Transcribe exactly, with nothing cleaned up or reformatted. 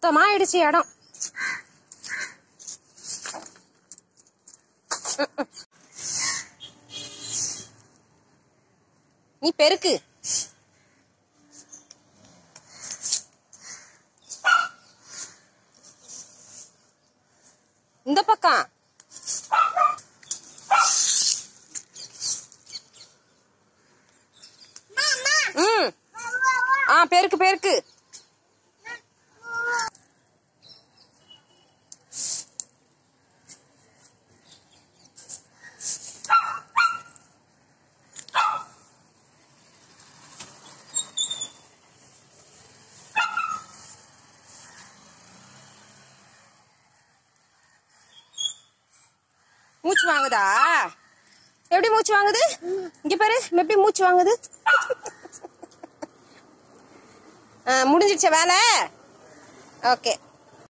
சுத்தமா ஆயிடுச்சு இடம். நீ பெருக்கு. இந்த பக்கம் ம் ஆ பெருக்கு பெருக்கு. மூச்சு வாங்குதா? எப்படி மூச்சு வாங்குது? இங்க பாரு எப்படி மூச்சு வாங்குது. முடிஞ்சிடுச்ச வேலை? ஓகே.